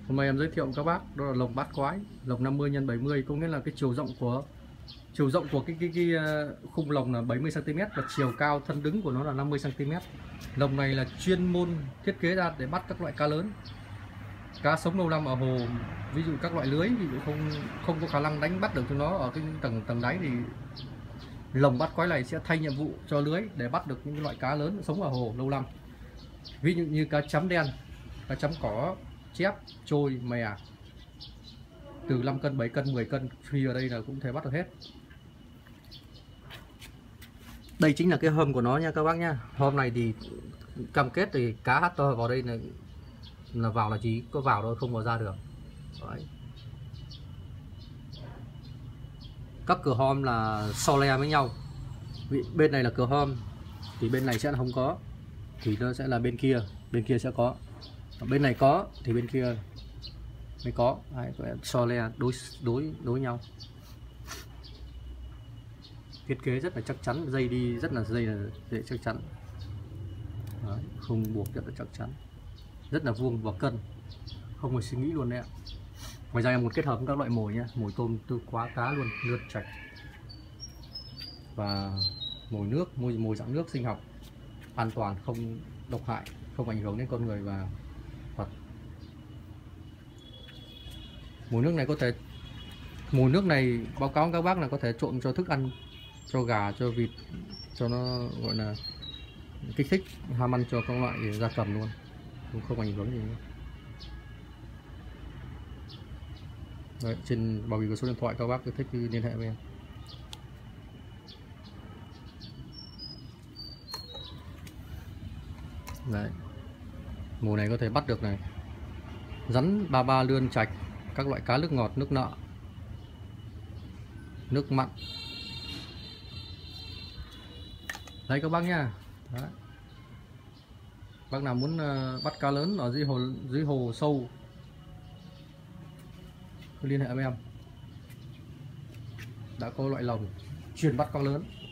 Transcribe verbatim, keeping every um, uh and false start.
Hôm nay em giới thiệu các bác đó là lồng bát quái, lồng năm mươi nhân bảy mươi, có nghĩa là cái chiều rộng của chiều rộng của cái cái, cái khung lồng là bảy mươi xăng ti mét và chiều cao thân đứng của nó là năm mươi xăng ti mét. Lồng này là chuyên môn thiết kế ra để bắt các loại cá lớn, cá sống lâu năm ở hồ, ví dụ các loại lưới ví dụ không không có khả năng đánh bắt được chúng nó ở cái tầng tầng đáy thì lồng bắt quái này sẽ thay nhiệm vụ cho lưới để bắt được những loại cá lớn sống ở hồ lâu năm, ví dụ như cá chấm đen, cá chấm cỏ, chép, trôi, mè từ năm cân, bảy cân, mười cân phi ở đây là cũng thể bắt được hết. Đây chính là cái hầm của nó nha các bác nha. Hôm này thì cam kết thì cá hát to vào đây là là vào là chỉ có vào thôi, không vào ra được. Đấy. Các cửa hom là so le với nhau. Bên này là cửa hom thì bên này sẽ không có, thì nó sẽ là bên kia, bên kia sẽ có. Bên này có thì bên kia mới có. Đấy, so le đối đối đối nhau. Thiết kế rất là chắc chắn, dây đi rất là dây là dây chắc chắn. Đấy, không buộc rất là chắc chắn, rất là vuông và cân, không phải suy nghĩ luôn đấy ạ. Ngoài ra em còn kết hợp với các loại mồi nha, mồi tôm, tư quá, cá luôn, lươn, trạch và mồi nước, mồi mồi dạng nước sinh học, an toàn, không độc hại, không ảnh hưởng đến con người và vật. Mồi nước này có thể mồi nước này báo cáo các bác là có thể trộn cho thức ăn, cho gà, cho vịt, cho nó gọi là kích thích ham ăn cho các loại gia cầm luôn, không, không ảnh hưởng gì nữa. Đấy, trên bao bì có số điện thoại, các bác cứ thích liên hệ với em. Đấy, mùa này có thể bắt được này, rắn, ba ba, lươn, trạch, các loại cá nước ngọt, nước nợ, nước mặn. Đấy các bác nha. Đấy. Bác nào muốn uh, bắt cá lớn ở dưới hồ dưới hồ sâu cứ liên hệ với em. Đã có loại lồng chuyên bắt cá lớn.